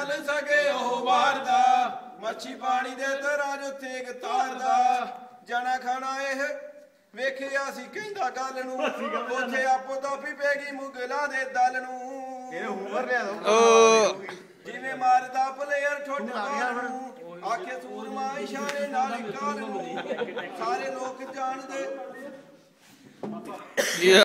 ਬੋਲ ਸਕੇ ਉਹ ਮਾਰਦਾ ਮੱਛੀ ਪਾਣੀ ਦੇ ਤਰਾਂ ਉੱਥੇ ਇੱਕ ਤਾਰਦਾ ਜਾਣਾ ਖਾਣਾ ਇਹ ਵੇਖਿਆ ਸੀ ਕਹਿੰਦਾ ਗੱਲ ਨੂੰ ਉੱਥੇ ਆਪੋ ਤਾਪੀ ਪੈ ਗਈ ਮੁਗਲਾਂ ਦੇ ਦਲ ਨੂੰ ਇਹ ਹੋਮਰ ਲਿਆ ਜਿਵੇਂ ਮਾਰਦਾ ਪਲੇਅਰ ਛੋਟੇ ਬਾਲ ਨੂੰ ਆਖੇ ਸੂਰਮਾ ਇਸ਼ਾਰੇ ਨਾਲ ਕਾਲ ਨੂੰ ਸਾਰੇ ਲੋਕ ਜਾਣਦੇ